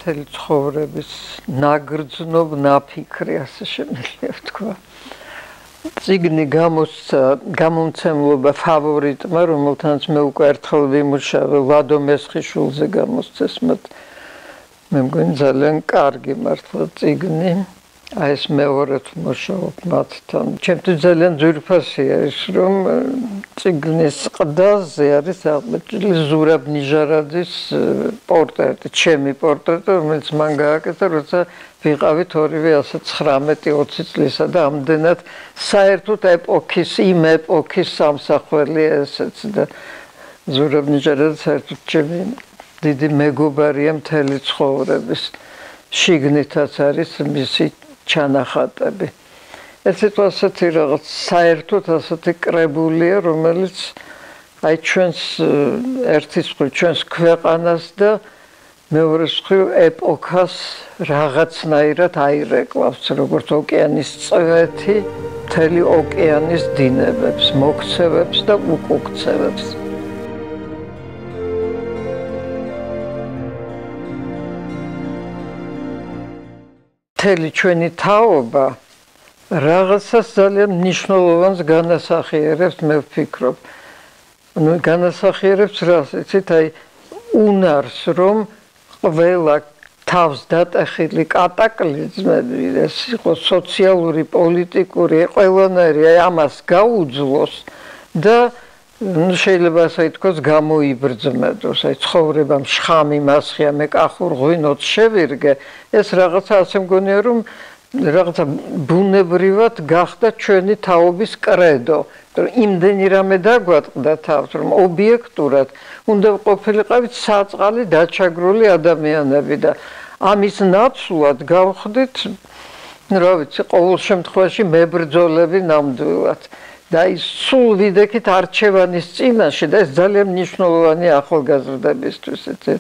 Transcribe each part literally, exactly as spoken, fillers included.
მთელი ცხოვრების ნაგრძნობ ნაფიქრი, ასე შემიძლია ვთქვა. წიგნი გამოსცა გამომცემლობა ფავორიტმა, რომელთანაც მე უკვე ერთხელ ვიმუშავე, ლადო მესხიშვილზე გამოსცეს, მე მგონი ძალიან კარგი მართლა წიგნი. აი ეს მეორედ მუშაობ მათთან. ჩემთვის ძალიან ძვირფასია ის, რომ წიგნის ყდაზე არის აღმოჩენილი ზურაბ ნიჟარაძის პორტრეტი, ჩემი პორტრეტი, რომელიც მან გააკეთა, როცა ვიყავით ორივე ასე ცხრამეტი ოცი წლისა და ამდენად საერთოდ ეპოქის, იმ ეპოქის სამსახველი ესეც და ზურაბ ნიჟარაძე საერთოდ ჩემი დიდი მეგობარია მთელი ცხოვრების. შიგნითაც არის მისი ჩანახატები. ეს ასეთი რაღაც საერთოდ ასეთი კრებულია, რომელიც აი ჩვენს ერთის მხრივ ჩვენს ქვეყანას და მეორე მხრივ ეპოქას რაღაცნაირად აირეკლავს, როგორც ოკეანის წვეთი, მთელი ოკეანის დინებებს, მოქცევებს და უკუქცევებს. მთელი ჩვენი თაობა რაღაცას ძალიან მნიშვნელოვანს განასახიერებს, მე ვფიქრობ. ნუ განასახიერებს რას, იცით, აი უნარს, რომ ყველა თავს დატეხილი კატაკლიზმები, ეს იყოს სოციალური, პოლიტიკური, ყველანაირი ამას გაუძლოს და შეიძლება ასე ითქვას გამოიბრძმედოს, აი ცხოვრებამ შხამი მასხია, მე კახურღვინოთ შევირგე, ეს რაღაცა ასე მგონია, რომ რაღაცა ბუნებრივად გახდა ჩვენი თაობის კრედო. იმდენი რამე დაგვატყდა თავს, რომ ობიექტურად უნდა ყოფილიყავით საწყალი დაჩაგრული ადამიანები და ამის ნაცვლად გავხდით, რა ვიცი, ყოველ შემთხვევაში მებრძოლები ნამდვილად. და ის სულ ვიდექით არჩევანის წინაშე და ეს ძალიან მნიშვნელოვანი ახალგაზრდებისთვის,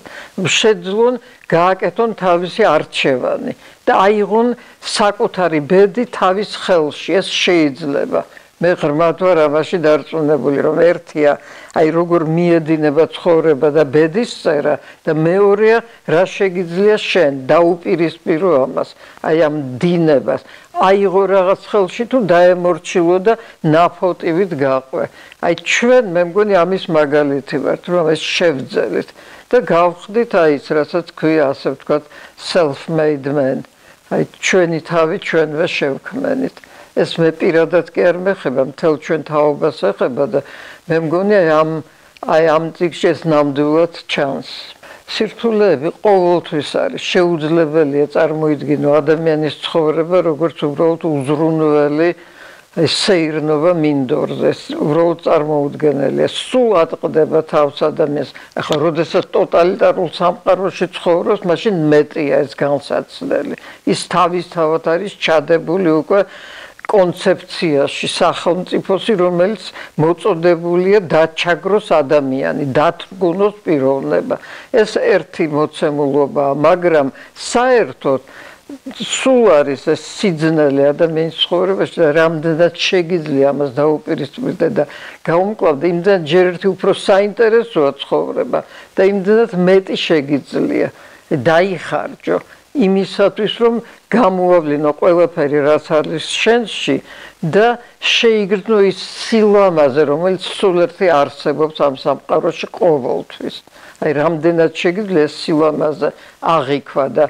შეძლონ გააკეთონ თავისი არჩევანი და აიღონ საკუთარი ბედი თავის ხელში, ეს შეიძლება. მე ღრმად ვარ ამაში დარწმუნებული, რომ ერთია აი როგორ მიედინება ცხოვრება და ბედის წერა და მეორეა რა შეგიძლია შენ დაუპირისპირო ამას, აი ამ დინებას. აიღო რაღაც ხელში თუ დაემორჩილო და ნაფოტივით გაყვე. აი ჩვენ მე მგონი ამის მაგალითი ვართ, რომ ეს შევძელით და გავხდით აი ის, რასაც ქვია ასე ვთქვათ, self-made man. აი ჩვენი თავი ჩვენვე შევქმენით. ეს მე პირადად კი არ მეხება, მთელ ჩვენ თაობას ეხება და მე მგონი აი ამ აი ამ წიგნში ეს ნამდვილად ჩანს. სირთულეები ყოველთვის არის, შეუძლებელია წარმოიდგინო ადამიანის ცხოვრება, როგორც უბრალოდ უზრუნველი სეირნობა მინდორზე, უბრალოდ წარმოუდგენელია. სულ ატყდება თავს ადამიანს. ახლა როდესაც ტოტალიტარულ სამყაროში ცხოვრობს, მაშინ მეტია ეს განსაცდელი. ის თავისთავად არის ჩადებული უკვე კონცეფციაში, სახელმწიფოსი, რომელიც მოწოდებულია დაჩაგროს ადამიანი, დათრგუნოს პიროვნება. ეს ერთი მოცემულობაა, მაგრამ საერთოდ სულ არის ეს სიძნელე ადამიანის ცხოვრებაში და რამდენად შეგიძლია ამას დაუპირისპირდე და გაუმკლავდე, იმდენად ჯერ ერთი უფრო საინტერესოა ცხოვრება და იმდენად მეტი შეგიძლია დაიხარჯო იმისათვის, რომ გამოავლინო ყველაფერი, რაც არის შენში და შეიგრძნო ის სილამაზე, რომელიც სულ ერთი არსებობს ამ სამყაროში ყოველთვის. აი, რამდენად შეგიძლია სილამაზე აღიქვა და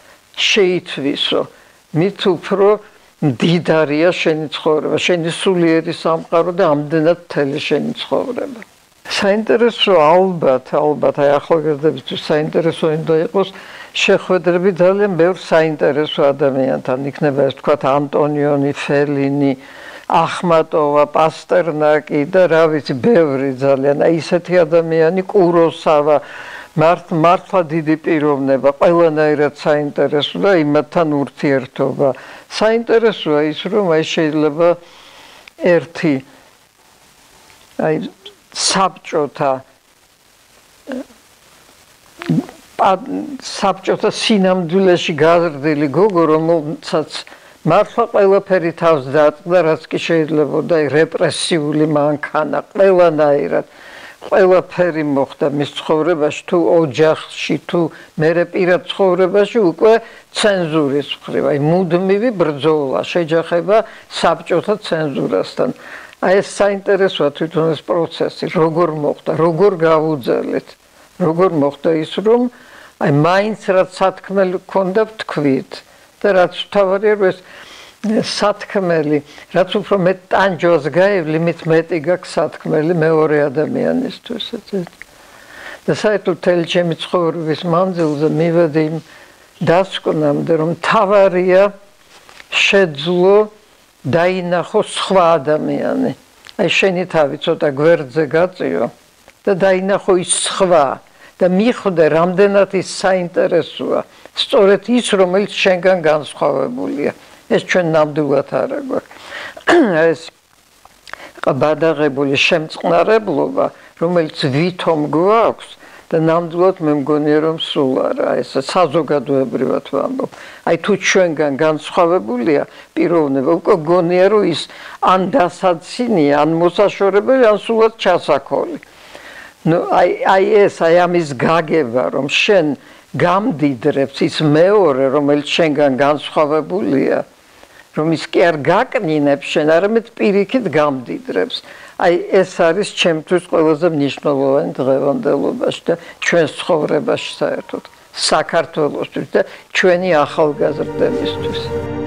შეითვისო, მით უფრო მდიდარია შენი ცხოვრება, შენი სულიერი სამყარო და ამდენად მთელი შენი ცხოვრება. საინტერესო ალბათ, ალბათ, აი ახალგაზრდებისთვის საინტერესო უნდა იყოს შეხვედრები ძალიან ბევრ საინტერესო ადამიანთან, იქნება ეს თქვათ ანტონიონი, ფელინი, ახმატოვა, პასტერნაკი და რა ვიცი, ბევრი ძალიან, აი ისეთი ადამიანი, კუროსავა, მართლა დიდი პიროვნება, ყველანაირად საინტერესო და იმათთან ურთიერთობა. საინტერესოა ის, რომ აი შეიძლება ერთი აი საბჭოთა საბჭოთა სინამდვილეში გაზრდილი გოგო, რომელსაც მართლა ყველაფერი თავს დაწყდა, რაც კი შეიძლებოდა რეპრესიული მანქანა, ყველანაირად. ყველაფერი მოხდა მის ცხოვრებაში თუ ოჯახში თუ მერე პირად ცხოვრებაში უკვე ცენზურის მხრივ, აი მუდმივი ბრძოლა შეჯახება საბჭოთა ცენზურასთან. აი ეს საინტერესოა თვითონ ეს პროცესი, როგორ მოხდა, როგორ გავუძალეთ, როგორ მოხდა ის რომ აი მაინც რაც სათქმელი გქონდა ვთქვით და რაც თავარია რომ ეს სათქმელი, რაც უფრო მეტ ტანჯვას გაევლი, მით მეტი გაქვს სათქმელი მეორე ადამიანისთვის. და საერთოდ მთელი ჩემი ცხოვრების მანძილზე მივედი იმ დასკვნამდე, რომ თავარია შეძლო დაინახო სხვა ადამიანი. აი შენი თავი ცოტა გვერდზე გაწიო და დაინახო ის სხვა და მიხვდე რამდენად ის საინტერესოა. სწორედ ის, რომელიც შენგან განსხვავებულია. ეს ჩვენ ნამდვილად არა გვაქვს. ეს ბადაღებული შემწყნარებლობა, რომელიც ვითომ გვაქვს და ნამდვილად მე მგონია რომ სულ არა, ეს საზოგადოებრივად ვამბობ. აი თუ ჩვენგან განსხვავებულია პიროვნება, უკვე გონია რომ ის ან დასაცინია, ან მოსაშორებელი, ან სულად ჩასაქოლი. ნუ აი აი ეს აი ამის გაგება რომ შენ გამდიდრებს ის მეორე, რომელიც შენგან განსხვავებულია, რომ ის კი არ გაკნინებს შენ, არამედ პირიქით გამდიდრებს. აი ეს არის ჩემთვის ყველაზე მნიშვნელოვანი დღევანდელობაში და ჩვენს ცხოვრებაში საერთოდ, საქართველოსთვის და ჩვენი ახალგაზრდებისთვის.